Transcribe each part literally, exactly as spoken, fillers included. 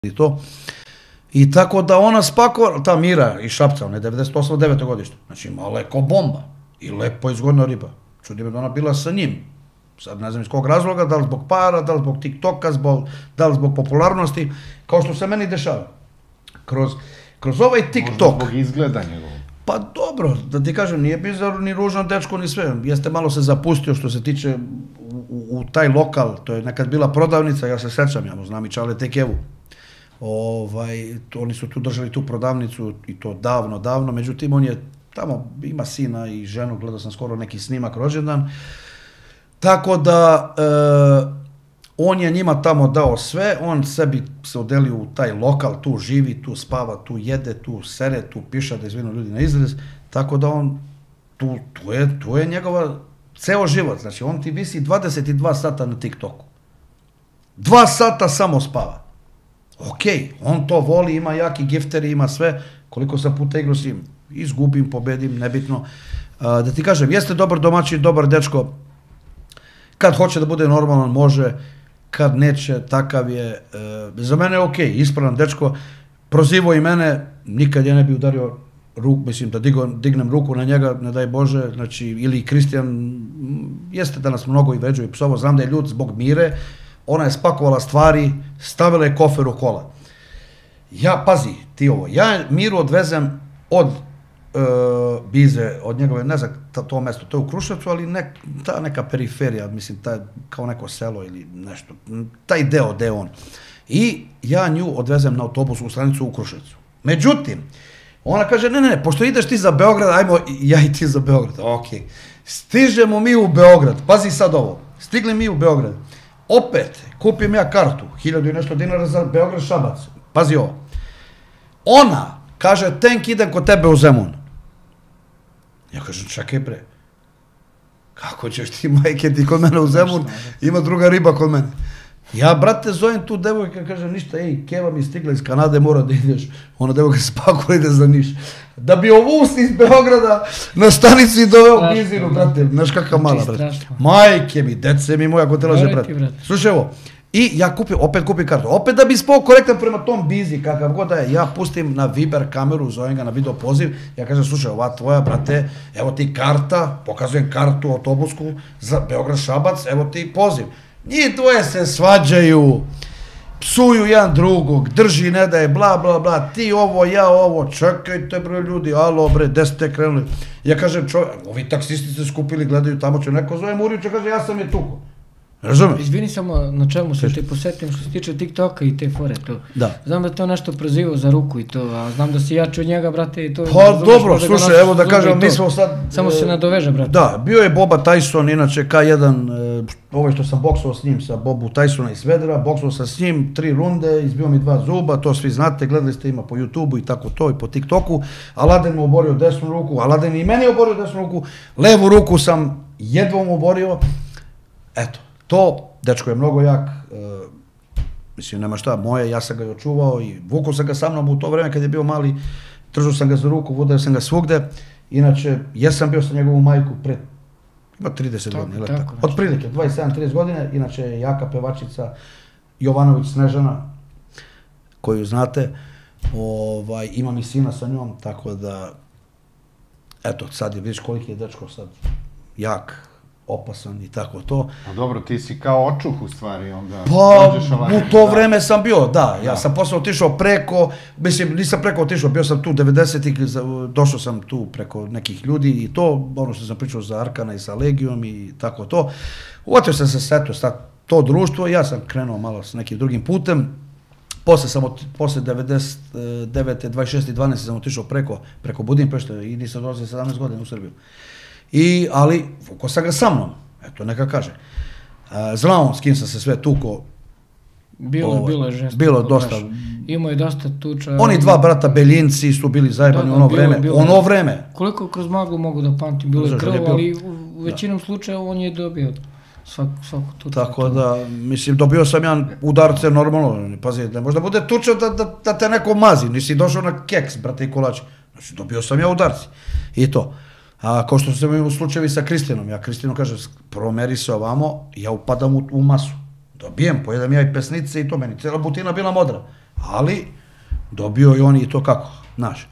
i to. I tako da ona spakova, ta Mira iz Šapca, ona je devedeset osam devete godište, znači mala je ko bomba i lepo izgodna riba. Čudi me da ona bila sa njim. Sad ne znam iz kog razloga, da li zbog para, da li zbog TikToka, da li zbog popularnosti, kao što se meni dešava. Kroz, kroz ovaj TikTok... Možda zbog izgleda njegovog. Pa dobro, da ti kažem, nije bizar ni ružan dečko ni sve. Jeste malo se zapustio što se tiče u, u taj lokal, to je nekad bila prodavnica, ja se sećam, ja mu znam i Čale Tekevu. Ovaj, to, oni su tu držali tu prodavnicu i to davno, davno, međutim on je tamo, ima sina i ženu, gledao sam skoro neki snimak rođendan, tako da e, on je njima tamo dao sve, on sebi se odelio u taj lokal, tu živi, tu spava, tu jede, tu sere, tu piša, da izvinu ljudi na izraz, tako da on, tu, tu, je, tu je njegova ceo život, znači on ti visi dvadeset dva sata na TikToku, dva sata samo spava. Ok, on to voli, ima jaki gifteri, ima sve, koliko sam puta igrao s njim, izgubim, pobedim, nebitno. Da ti kažem, jeste dobar domaćin, dobar dečko, kad hoće da bude normalan, može, kad neće, takav je. Za mene je ok, ispravan dečko, prozivao i mene, nikad je ne bi udario ruku, mislim da dignem ruku na njega, ne daj Bože, znači, ili Kristijan, jeste danas mnogo i vređao i psovo, znam da je ljud zbog Mire, ona je spakovala stvari, stavila je kofer u kola. Ja, pazi, ti ovo, ja Miru odvezem od Bize, od njegove, ne znam to mesto, to je u Kruševcu, ali ta neka periferija, mislim, kao neko selo ili nešto, taj deo, deo on. I ja nju odvezem na autobusku stanicu u Kruševcu. Međutim, ona kaže, ne, ne, ne, pošto ideš ti za Beograd, ajmo ja i ti za Beograd. Ok. Stižemo mi u Beograd, pazi sad ovo, stigli mi u Beograd. Opet, kupim ja kartu, hiljadu i nešto dinara za Beograd Šabac. Pazi ovo. Ona kaže, tenk idem kod tebe u Zemun. Ja kažem, čekaj bre. Kako ćeš ti, majke, ti kod mene u Zemun, ima druga riba kod mene. Ja, brate, zovem tu devojka, kažem, ništa, ej, Keva mi stigla iz Kanade, mora da ideš. Ona devojka spakula ide za Niš. Da bi ovus iz Beograda na stanici doveo Bizinu, brate. Znaš kakav mala, brate. Majke mi, dece mi moja, ako te laže, brate. Slušaj ovo. I ja kupim, opet kupim kartu. Opet da bi spao korektan prema tom Bizi, kakav god da je, ja pustim na Viber kameru, zovem ga na video poziv, ja kažem, slušaj, ova tvoja, brate, evo ti karta, pokazujem kartu autobusku za Beograd Šabac, evo ti poziv. Njih dvoje se svađaju, psuju jedan drugog, drži, ne daje, bla, bla, bla, ti ovo, ja ovo, čekajte bre ljudi, alo bre, gde ste krenuli? Ja kažem, čovjek, ovi taksisti se skupili, gledaju tamo, će neko zove Murića, kaže, ja sam je tuko. Razumeš? Izvini samo na čemu se te posetim što se tiče TikToka i te fore, to. Da. Znam da to nešto prozivao za ruku i to, a znam da si jači od njega, brate, i to... Pa dobro, slušaj, evo da kažem, mi smo sad... Samo se nadoveže, brate. Da, bio je Boba Tyson, inače K jedan, ovo što sam boksovao s njim, sa Bobu Tysona iz Vedra, boksovao sam s njim tri runde, izbio mi dva zuba, to svi znate, gledali ste ima po YouTubeu i tako to, i po TikToku. Aladen mu oborio desnu ruku, Aladen i meni oborio desnu ruku, levu ruku sam jedvom oborio, eto. To, dečko je mnogo jak, mislim, nema šta, moje, ja sam ga i očuvao i vukao sam ga sa mnom u to vreme kad je bio mali, držao sam ga za ruku, vodio sam ga svugde, inače, jesam bio sa njegovom majku pre, ima trideset godina, ili tako, otprilike, dvadeset sedam trideset godine, inače je jaka pevačica Jovanović Snežana, koju znate, imam i sina sa njom, tako da, eto, sad je, vidiš koliki je dečko sad jak, opasan i tako to. A dobro, ti si kao očuh u stvari onda... Pa, u to vreme sam bio, da. Ja sam posle otišao preko, mislim, nisam preko otišao, bio sam tu devedesetih, došao sam tu preko nekih ljudi i to, ono što sam pričao za Arkana i sa Legijom i tako to. Uvatio sam se sa to društvo, ja sam krenuo malo s nekim drugim putem. Posle sam, posle devedeset devete, dvadeset šeste i dvanaeste sam otišao preko, preko Budimpešte i nisam dolazio sedamnaest godina u Srbiju. I, ali, vukao sam ga sa mnom, eto, neka kaže. Znao on s kim sam se sve tuko. Bilo, bilo je žesto. Bilo dosta. Imao je dosta tuča. Oni dva brata Beljinci su bili zajebani u ono vreme. Ono vreme. Koliko kroz maglu mogu da pamtim, bilo je krv, ali u većinom slučaju on je dobio svaku tuču. Tako da, mislim, dobio sam jedan udarce normalno, pazi, ne možda bude tuča da te neko mazi, nisi došao na keks, brate i kolač. Znači, dobio sam ja udarci. I to. A kao što sam imao slučajevi sa Kristijanom, ja Kristijanu kažem, prvo meri se ovamo, ja upadam u masu. Dobijem, pojedem ja i pesnice i to, meni cijela butina bila modra. Ali, dobio je on i to kako, znaš.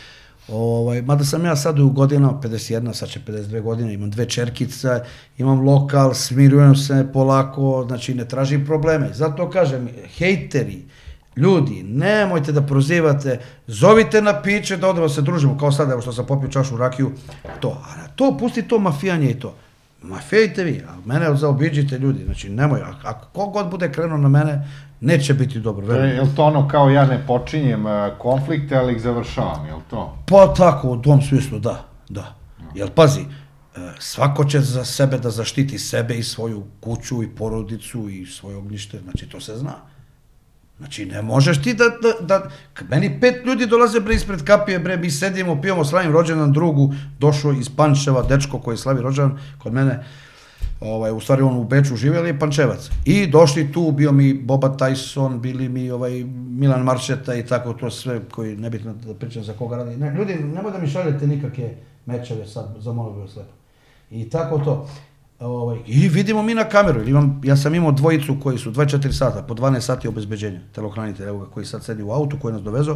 Ovaj, mada sam ja sad u godinama, pedeset jedna, sad će pedeset dve godine, imam dve čerkice, imam lokal, smirujem se polako, znači ne tražim probleme. Zato kažem, hejteri, ljudi, nemojte da prozivate, zovite na piće da odemo se družimo, kao sad, evo što sam popio čašu rakiju, to, a to, pusti to mafijanje i to. Mafijajte vi, a mene zaobiđite ljudi, znači nemoj, ako kogod bude krenuo na mene, neće biti dobro. Je li to ono kao ja ne počinjem konflikte, ali ih završavam, je li to? Pa tako, u tom smislu, da, da. Jer pazi, svako će za sebe da zaštiti sebe i svoju kuću i porodicu i svoje ognjište, znači to se zna. Znači ne možeš ti da, da, da, meni pet ljudi dolaze bre ispred kapije, bre, mi sedimo, pijemo, slavim rođendan drugu, došao iz Pančeva, dečko koji slavi rođendan kod mene, ovaj, u stvari on u Beču živjeli je Pančevac. I došli tu, bio mi Boba Tyson, bili mi ovaj, Milan Maršeta i tako to sve, koji nebitno da pričam za koga radi. Ne, ljudi, nemoj da mi šaljete nikakve mečeve sad, zamolio bih vas lepo. I tako to. Ovaj, i vidimo mi na kameru, imam, ja sam imao dvojicu koji su dvadeset četiri sata, po dvanaest sati obezbeđenja, telohranitelj, evo ga, koji sad sedi u autu, koji nas dovezo.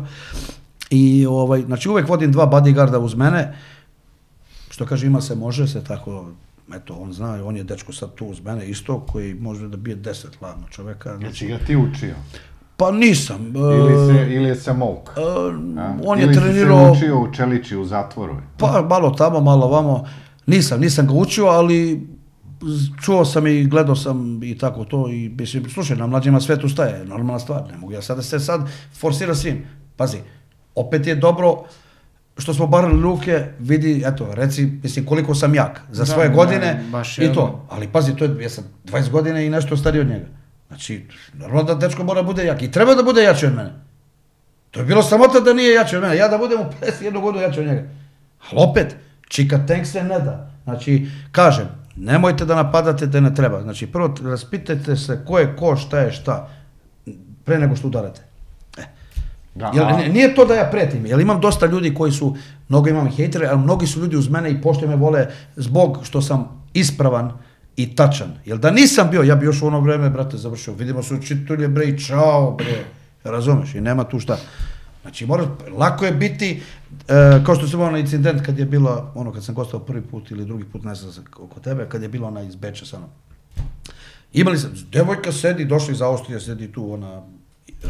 I ovaj, znači uvek vodim dva bodyguarda uz mene, što kaže ima se, može se, tako, eto, on zna, on je dečko sad tu uz mene isto, koji može da bije deset ladno čoveka. Znači, jesi ga ti učio? Pa nisam. Ili, se, ili je samouk? Uh, on je trenirao... Ili si se učio u Čelići u zatvoru? Pa malo tamo, malo vamo. Nisam, nisam ga učio, ali čuo sam i gledao sam i tako to i mislim, slušaj, na mlađima sve tu staje, normalna stvar, ne mogu ja sada se sad forsira svim. Pazi, opet je dobro što smo barali ruke, vidi, eto, reci, mislim, koliko sam jak za svoje godine i to. Ali pazi, to je, ja sam dvadeset godina i nešto stariji od njega. Znači, normalno da dečko mora bude jak i treba da bude jači od mene. To je bilo samota da nije jači od mene, ja da budem u pedeset jednu godinu jači od njega. Ali opet, čika tank se ne da. Znači, kažem, nemojte da napadate da ne treba. Znači, prvo raspitajte se ko je ko, šta je šta, pre nego što udarate. E. Jer, nije to da ja pretim, jer imam dosta ljudi koji su, mnogo imam hejtere, ali mnogi su ljudi uz mene i pošto me vole zbog što sam ispravan i tačan. Jer da nisam bio, ja bi još u ono vreme, brate, završio. Vidimo se učitelje, bre, i čao, bre. Razumeš? I nema tu šta. Znači, moraš, lako je biti, e, kao što sam imao na incident kad je bila, ono, kad sam gostao prvi put ili drugi put, ne znam, oko tebe, kad je bila ona iz Beča sa mnom. Imali sam, devojka sedi, došla iz Austrije, sedi tu, ona, e,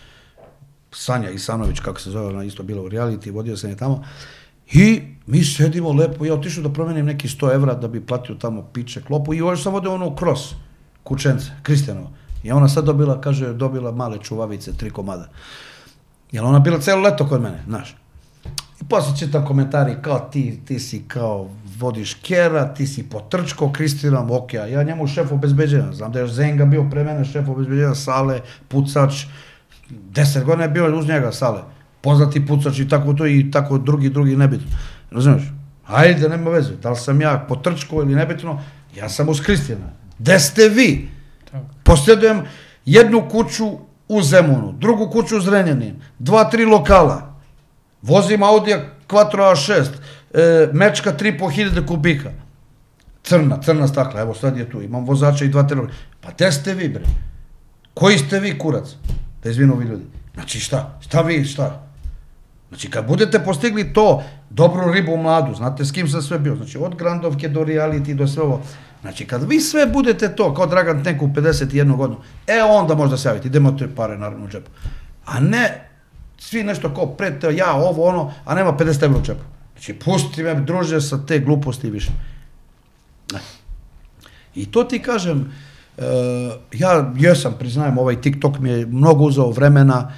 Sanja Isanović, kako se zove, ona isto bila u reality, vodio sam je tamo. I mi sedimo lepo, ja otišao da promenim neki sto evra da bi platio tamo piće, klopu i još sam vodio ono kroz Kučence, Kristjanovo. I ona sad dobila, kaže, dobila male čuvavice, tri komada. Jer ona bila celo leto kod mene, znaš. I posle čitam komentari kao ti, ti si kao vodiš kjera, ti si potrčko, Kristinom, ok, a ja njemu šef obezbeđenja. Znam da je Zenga bio pre mene šef obezbeđenja, Sale, pucač, deset godina je bio uz njega Sale. Poznati pucač i tako to i tako drugi, drugi nebitno. Razumiješ? Ajde, nema veze, da li sam ja potrčko ili nebitno, ja sam uz Kristijana. Gde ste vi? Posjedujem jednu kuću u Zemunu, drugu kuću u Zrenjanin, dva, tri lokala, vozim Audija Quattro A šest, e, Mečka tri i po hiljade kubika, crna, crna stakla, evo sad je tu, imam vozača i dva, tri lokala. Pa gde ste vi, bre? Koji ste vi, kurac? Da izvinu vi ljudi. Znači šta? Šta vi, šta? Znači kad budete postigli to, dobru ribu mladu, znate s kim sam sve bio, znači od Grandovke do reality do sve ovo, znači kad vi sve budete to, kao Dragan Tenk u pedeset jednu godinu, e onda možda se javiti, idemo te pare naravno u džepu. A ne, svi nešto kao pred, ja ovo ono, a nema pedeset evra u džepu. Znači pusti me, druže, sa te gluposti i više. Ne. I to ti kažem, uh, ja jesam, priznajem, ovaj TikTok mi je mnogo uzeo vremena,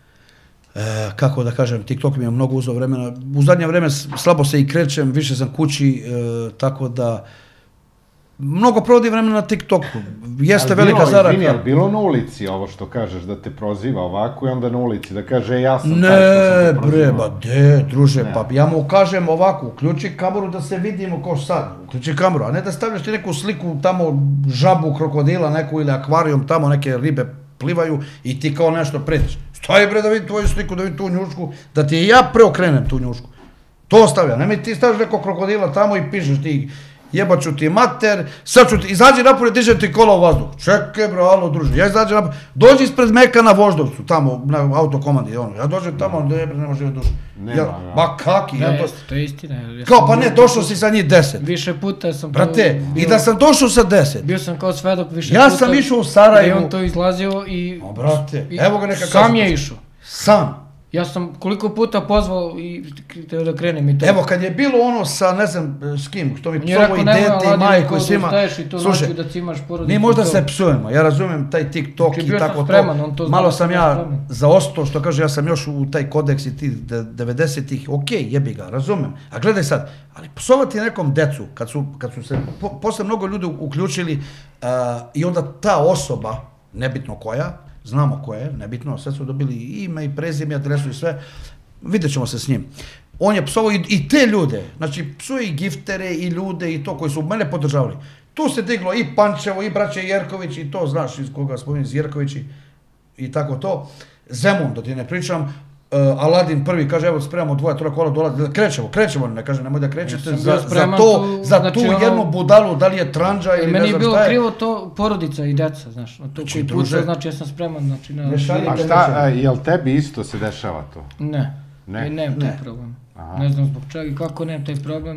E, kako da kažem, TikTok mi je mnogo uzeo vremena, u zadnje vreme slabo se i krećem, više sam kući, e, tako da mnogo provodi vremena na TikToku, jeste ali velika zaraka. Izvini, ali bilo na ulici ovo što kažeš da te proziva ovako i onda na ulici da kaže ja sam ne, taj što sam te prozivao? Ne, bre, ba de, druže, ne. Pa ja mu kažem ovako, uključi kameru da se vidimo kao sad, uključi kameru, a ne da stavljaš ti neku sliku tamo, žabu, krokodila neku ili akvarijum, tamo neke ribe plivaju i ti kao nešto pretiš. Staj bre da vidim tvoju sliku, da vidim tu njušku, da ti ja preokrenem tu njušku. To stavlja, nemoj ti staviš neko krokodila tamo i pišeš ti jebaću ti mater, sad ću ti, izađi napolje, diže ti kola u vazduh. Čekaj bro, alo druže, ja izađem napolje, dođi ispred Meka na Voždovcu, tamo, na autokomandi, ono, ja dođem tamo, ne, ne može duše. Ma kaki, ja to... To je istina. Kao, pa ne, došao si sa njih deset. Više puta sam... Brate, i da sam došao sa deset. Bio sam kao svedok više puta. Ja sam išao u Sarajevo. I on to izlazio i... O, brate, evo ga neka kaže. Sam je išao. Sam. Ja sam koliko puta pozvao i da krenem i to. Evo, kad je bilo ono sa, ne znam, s kim, što mi psovo i dete i majko i svima. Slušaj, mi možda se psujemo, ja razumijem taj TikTok i tako to. Malo sam ja zaostao, što kaže, ja sam još u taj kodeks i tih devedesetih, okej, jebi ga, razumijem. A gledaj sad, ali psovati nekom decu, kad su se posle mnogo ljudi uključili i onda ta osoba, nebitno koja, znamo ko je, nebitno, sve su dobili ime i prezime, adresu i sve, vidjet ćemo se s njim. On je psovao i te ljude, znači psuje i giftere i ljude i to koji su mene podržavali. Tu se diglo i Pančevo i braće Jerković i to, znaš iz koga spominjem, iz Jerkovići i tako to. Zemun, da ti ne pričam, Aladin prvi kaže, evo spremamo dvoje, troje kola, dolazi, krećemo, krećemo, ne kaže, nemoj da krećete za tu jednu budalu, da li je tranđa ili ne znam šta je. Meni je bilo krivo to porodica i deca, znaš, to koji puca, znači ja sam spreman, znači na... A šta, jel tebi isto se dešava to? Ne, ne, nemam taj problem, ne znam zbog čega i kako nemam taj problem.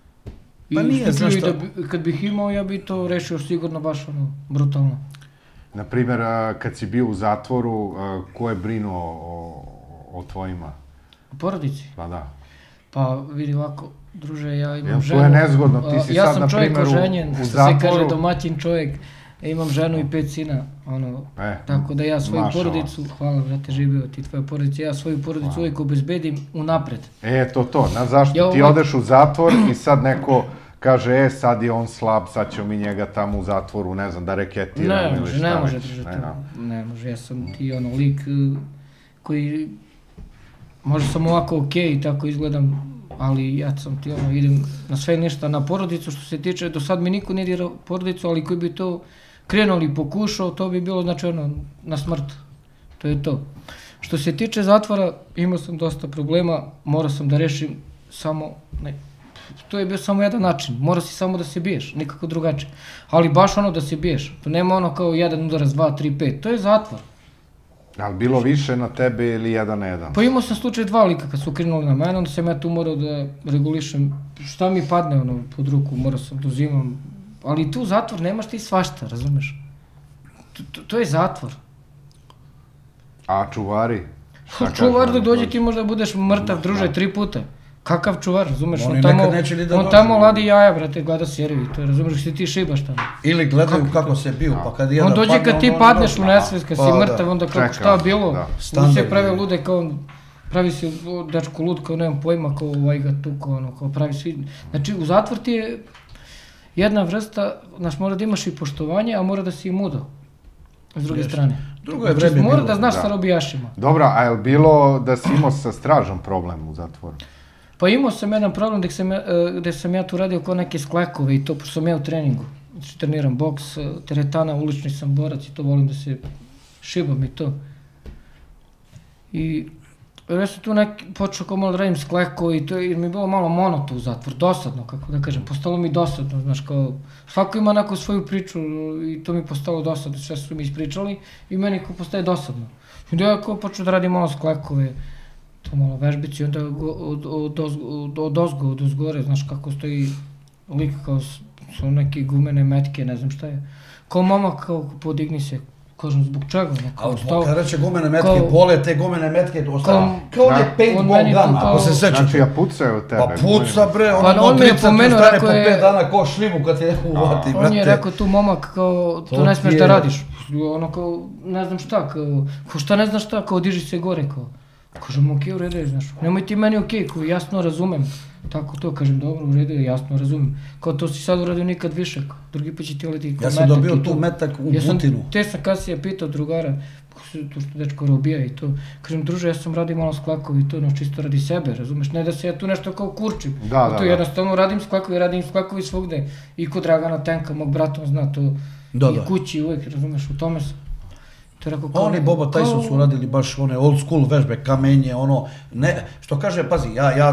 Pa nije, znaš što... Kad bih imao, ja bih to rešio sigurno baš ono, brutalno. Naprimjer, kad si bio u zatvoru, ko je brinuo o o tvojima? U porodici? Pa da. Pa vidi ovako, druže, ja imam ženu... Jel to je nezgodno, ti si sad na primjer u zatvoru? Ja sam čovjek oženjen, što se kaže domaćin čovjek, imam ženu i pet sina, ono, tako da ja svoju porodicu, hvala brate, živio ti tvoja porodica, ja svoju porodicu uvijek obezbedim unapred. E, to to, znaš zašto? Ti odeš u zatvor i sad neko kaže, e, sad je on slab, sad ćemo mi njega tamo u zatvoru, ne znam, da reketiramo ili šta već. Ne može, druže, ne može, ja sam ti ono lik koji... Možda sam ovako okej i tako izgledam, ali ja sam ti ono, idem na sve ništa, na porodicu što se tiče, do sad mi niko nije dirao porodicu, ali koji bi to krenuo ili pokušao, to bi bilo znači ono, na smrt, to je to. Što se tiče zatvora, imao sam dosta problema, morao sam da rešim samo, ne, to je bio samo jedan način, morao si samo da se biješ, nikako drugačije, ali baš ono da se biješ, to nema ono kao jedan udarac, dva, tri, pet, to je zatvor. Ali bilo više na tebe ili jedan na jedan? Pa imao sam slučaj dva lika kad su krenuli na mene, onda sam ja tu morao da regulišem šta mi padne ono pod ruku, morao sam da uzimam, ali tu zatvor nemaš ti svašta, razumeš? To je zatvor. A čuvari? Čuvar dok dođe ti možda budeš mrtav, druže, tri puta. Kakav čuvar, razumeš? On tamo ladi jaja, brate, gleda seriju, to razumeš, si ti šibaš tamo. Ili gledaju kako se biju, pa kad jedan padne... On dođe kad ti padneš u nesvest, kad si mrtav, onda kako šta bilo, on se pravi lude kao, pravi se dečko lud, kao nemam pojma, kao ovaj ga tuko, ono, kao pravi svi... Znači, u zatvor ti je jedna vrsta, znaš, mora da imaš i poštovanje, a mora da si i mudo, s druge strane. Drugo je vreme bilo. Mora da znaš sa robijašima. Dobro, a je li bilo da si imao sa stražom problem u zatvoru? Pa imao sam jedan problem gde sam ja tu radio kao neke sklekove i to, pošto sam ja u treningu. Znači, treniram boks, teretana, ulični sam borac i to volim da se šibam i to. I ja sam tu počeo kao malo da radim sklekove i to, jer mi je bilo malo monoto u zatvor, dosadno, kako da kažem, postalo mi dosadno, znaš, kao, svako ima neku svoju priču i to mi je postalo dosadno, sve su mi ispričali i meni kao postaje dosadno. I onda ja kao počeo da radim malo sklekove, to malo vežbici i onda od ozgo, od ozgore, znaš kako stoji lik kao su neke gumene metke, ne znam šta je. Kao momak, kao podigni se, kažem, zbog čega? Ali kada reče gumene metke, bole te gumene metke, kao on je paintball gun, ako se seća. Znači ja pucaju od tebe. Pa puca bre, ono modrica ti stane po pet dana ko šlimu kad te uvati, brate. On je rekao tu momak, kao, to ne smiješ da radiš. Ono kao, ne znam šta, kao, šta ne znaš šta, kao diži se gore, kao. Kažem, okej, u redu je, znaš, nemoj ti meni okej, koji jasno razumem, tako to, kažem, dobro, u redu je, jasno razumem, kao to si sad uradio nikad više, drugi put će ti leti kao metak i to. Ja sam dobio tu metak u Butinu. Te sam kasnije pitao drugara, to što dečko robija i to, kažem, druže, ja sam radio malo sklakovi i to, no, čisto radi sebe, razumeš, ne da se ja tu nešto kao kurčim, to jednostavno radim sklakovi, radim sklakovi svugde, i kod Dragana Tenka, mog brata, on zna to, i kući uvek, razumeš, u tome sam. Oni Bobo Tyson su radili baš one old school vežbe, kamenje, ono, ne, što kaže, pazi, ja, ja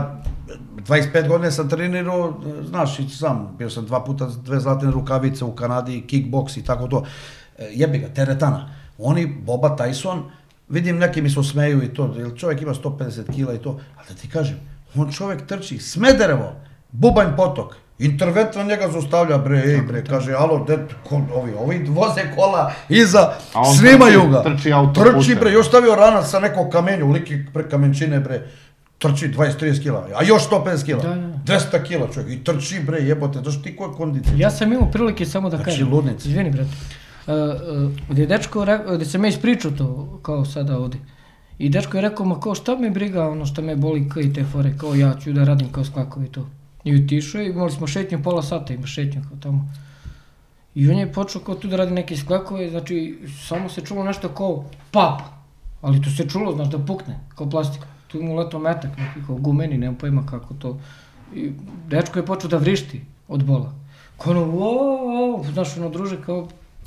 dvadeset pet godine sam trenirao, znaš i sam, bio sam dva puta dve zlatne rukavice u Kanadi, kickboks i tako to. Jebi ga, teretana. Oni, Boba Tyson, vidim neki mi se osmeju i to, jer čovjek ima sto pedeset kila i to, ali da ti kažem, on čovjek trči, Smederevo, Bubanj potok, interventno njega zaustavlja, bre, ej, bre, kaže, alo, de, ko, ovi, ovi voze kola iza, snimaju ga, trči autoputem. Trči, bre, još stavio ranac sa nekog kamenja, u liki pre kamenčine, bre, trči dvadeset trideset kila, a još sto pedeset kila, dvesta kila čovjek, i trči, bre, jebote, znaš ti koja kondicija? Ja sam imao prilike samo da kažem, znači, ludnici. Izvini, brate, gdje je dečko, gdje sam ja ispričao to, kao sada ovdje, i dečko je rekao, ma kao šta me briga, ono šta me boli k i te fore, kao ja ću da radim kao sklakovi to. I otišao je, imali smo šetnju pola sata, ima šetnju kao tamo. I on je počeo kao tu da radi neke sklakove, znači samo se čulo nešto kao papa, ali to se čulo, znaš, da pukne, kao plastika. Tu mu leto metak, neki kao gumeni, nemam pojma kako to. I dečko je počeo da vrišti od bola. Kao ono, wow, znaš, ono druže kao...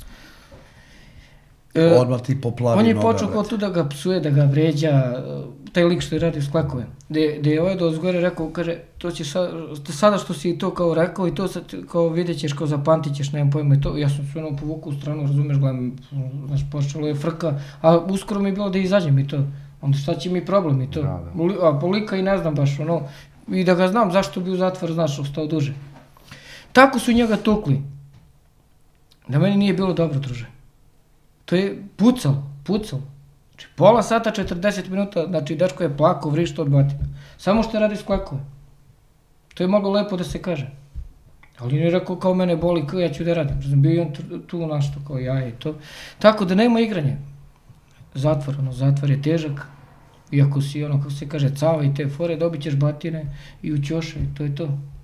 Odmah ti poplavi on je noga, počeo kao tu da ga psuje, da ga vređa, taj lik što je radio sklakove. Gde je ovaj do ozgore rekao, kaže, to će sada što si to kao rekao i to sad kao vidjet ćeš, kao zapamtit ćeš, nemam pojma i to. Ja sam se ono povukao u stranu, razumeš, gledam, znaš, počelo je frka, a uskoro mi je bilo da izađem i to. Onda šta će mi problem i to. A polika i ne znam baš, ono, i da ga znam zašto bi u zatvor, znaš, ostao duže. Tako su njega tukli. Da meni nije bilo dobro, druže. To je pucalo, pucalo. Znači, pola sata, četrdeset minuta, znači, dečko je plakao, vrišto od batina. Samo što radi sklakove. To je moglo lepo da se kaže. Ali nije rekao kao mene boli, kao ja ću da radim. Znači, bio on tu našto, kao ja i to. Tako da nema igranja. Zatvor, ono, zatvor je težak. Iako si, ono, kako se kaže, cava i te fore, dobit ćeš batine i u ćoše, to je to.